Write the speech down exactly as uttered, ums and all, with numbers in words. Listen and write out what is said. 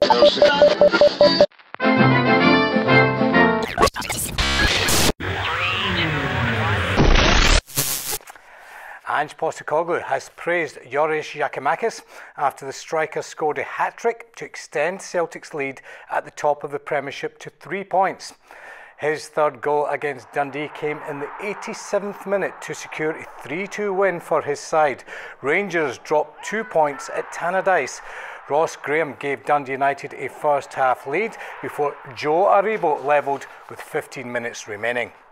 Ange Postecoglou has praised Joris Giakoumakis after the striker scored a hat-trick to extend Celtic's lead at the top of the Premiership to three points. His third goal against Dundee came in the eighty-seventh minute to secure a three two win for his side. Rangers dropped two points at Tannadice. Ross Graham gave Dundee United a first-half lead before Joe Aribo levelled with fifteen minutes remaining.